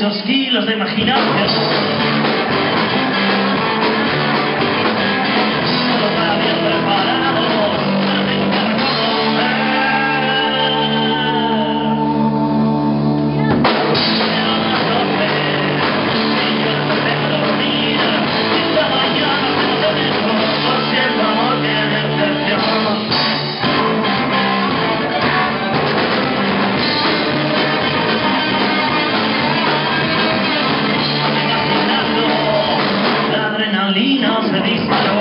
muchos kilos de imaginación. Se disparó.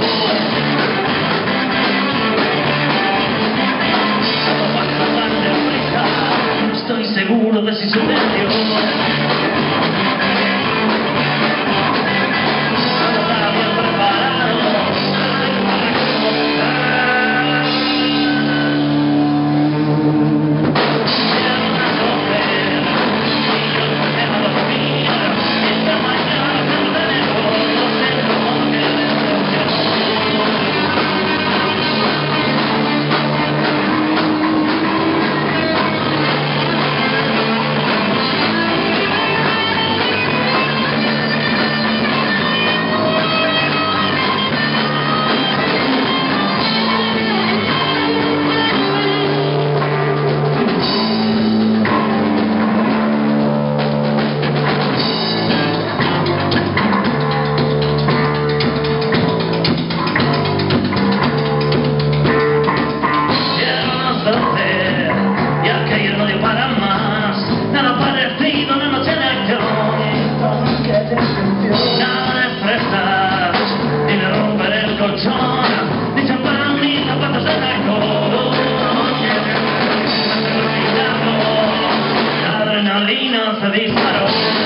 Todo va a acabar de prisa. No estoy seguro de si sucedió. Todo está bien preparado. Eran las 12 y yo empecé a dormir. Esta mañana se me dejó. No sé cómo quedé. La adrenalina se disparó.